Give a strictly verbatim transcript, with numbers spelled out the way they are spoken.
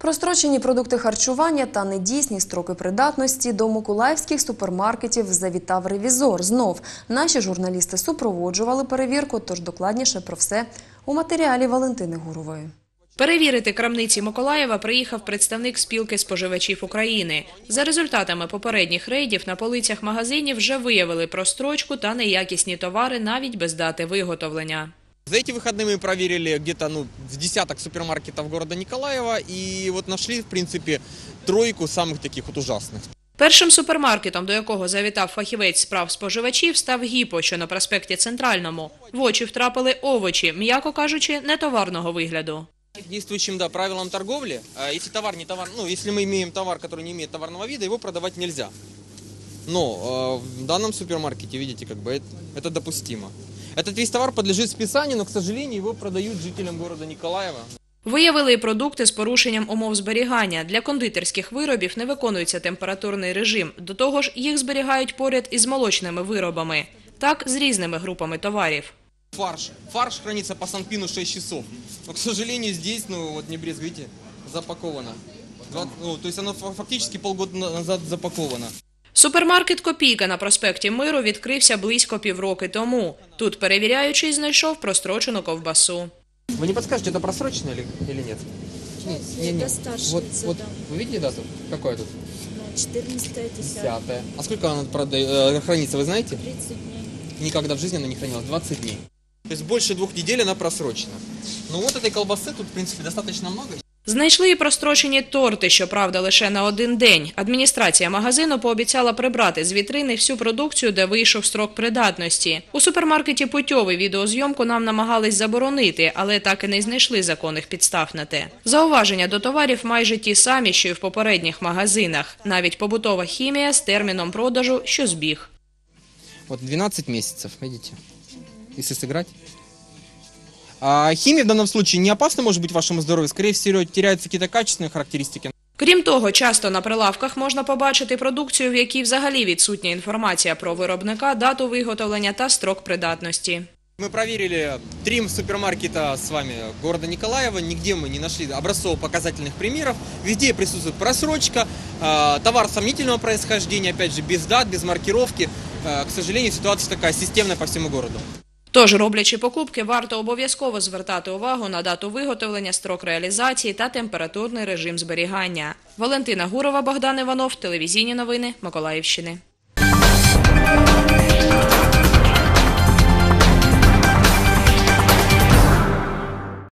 Прострочені продукти харчування та недійсні строки придатності до миколаївських супермаркетів завітав ревізор. Знов наші журналісти супроводжували перевірку, тож докладніше про все у матеріалі Валентини Гурової. Перевірити крамниці Миколаєва приїхав представник спілки споживачів України. За результатами попередніх рейдів на полицях магазинів вже виявили прострочку та неякісні товари навіть без дати виготовлення. За эти выходные мы проверили где-то ну, в десяток супермаркетов города Николаева и вот нашли, в принципе, тройку самых таких вот ужасных. Першим супермаркетом, до якого завітав фахівець справ споживачів, став «Гіпо», що на проспекті Центральному. В очі втрапили овочі, м'яко кажучи, нетоварного вигляду. Действующим да, правилам торговли, если товар не товар, ну, если мы имеем товар, который не имеет товарного вида, его продавать нельзя. Но в данном супермаркете, видите, как бы это, это допустимо. Этот весь товар подлежит списанию, но, к сожалению, его продают жителям города Николаева. Виявили і продукти з порушенням умов зберігання. Для кондитерських виробів не виконується температурний режим. До того ж, їх зберігають поряд із молочними виробами. Так, з різними групами товарів. Фарш. Фарш хранится по Санпину шесть часов. Но, к сожалению, здесь, ну, вот не брезг, видите, запаковано. Ну, то есть оно фактически полгода назад запаковано. Супермаркет «Копійка» на проспекті Миру відкрився близько півроки тому. Тут перевіряючий знайшов прострочену ковбасу. Вы не подскажете, это просрочено или, или нет? Нет, нет, нет. Вот, вот, вы видите дату? Какая тут? четырнадцатое, десятое. А сколько она прода... хранится, вы знаете? тридцать дней. Никогда в жизни она не хранилась, двадцать дней. То есть больше двух недель она просрочена. Ну вот этой колбасы тут, в принципе, достаточно много. Знайшли і прострочені торти, щоправда, лише на один день. Адміністрація магазину пообіцяла прибрати з вітрини всю продукцію, де вийшов строк придатності. У супермаркеті «Путьовий» відеозйомку нам намагались заборонити, але так і не знайшли законних підстав на те. Зауваження до товарів майже ті самі, що й в попередніх магазинах. Навіть побутова хімія з терміном продажу, що збіг. Вот двенадцать месяцев, видите, если сыграть. А химия в данном случае не опасна может быть вашему здоровью, скорее всего теряются какие-то качественные характеристики. Крім того, часто на прилавках можна побачити продукцію, в якій взагалі відсутня інформація про виробника, дату виготовлення та строк придатності. Мы проверили три супермаркета с вами города Николаева, нигде мы не нашли образцово-показательных примеров, везде присутствует просрочка, товар сомнительного происхождения, опять же без дат, без маркировки. К сожалению, ситуация такая системная по всему городу. Тож, роблячи покупки, варто обов'язково звертати увагу на дату виготовлення, строк реалізації та температурний режим зберігання. Валентина Гурова, Богдан Іванов, телевізійні новини Миколаївщини.